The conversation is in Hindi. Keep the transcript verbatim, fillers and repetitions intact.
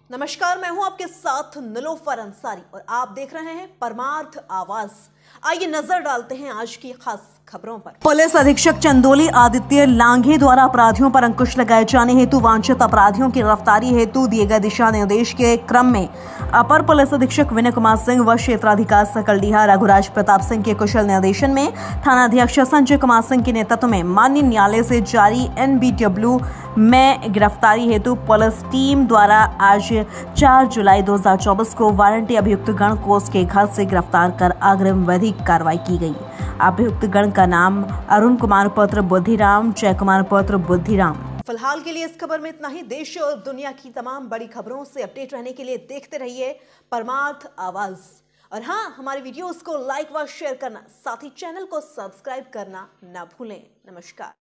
नमस्कार, मैं हूं आपके साथ निलोफर अंसारी और आप देख रहे हैं परमार्थ आवाज। आइए नजर डालते हैं आज की खास खबरों पर। पुलिस अधीक्षक चंदोली आदित्य लांघे द्वारा अपराधियों पर अंकुश लगाए जाने हेतु वांछित अपराधियों की गिरफ्तारी हेतु दिए गए दिशा निर्देश के क्रम में अपर पुलिस अधीक्षक विनय कुमार सिंह व क्षेत्राधिकारी सकलडीहा रघुराज प्रताप सिंह के कुशल निर्देशन में थानाध्यक्ष संजय कुमार सिंह के नेतृत्व में माननीय न्यायालय से जारी एन बी डब्ल्यू में गिरफ्तारी हेतु पुलिस टीम द्वारा आज चार जुलाई दो हजार चौबीस को वारंटी अभियुक्त गण को उसके घर से गिरफ्तार कर अग्रिम विधिक कार्रवाई की गई। अभियुक्त गण का नाम अरुण कुमार पुत्र बुद्धिराम, जय कुमार पुत्र बुद्धिराम। फिलहाल के लिए इस खबर में इतना ही। देश और दुनिया की तमाम बड़ी खबरों से अपडेट रहने के लिए देखते रहिए परमार्थ आवाज। और हाँ, हमारे वीडियोस को लाइक व शेयर करना, साथ ही चैनल को सब्सक्राइब करना ना भूलें। नमस्कार।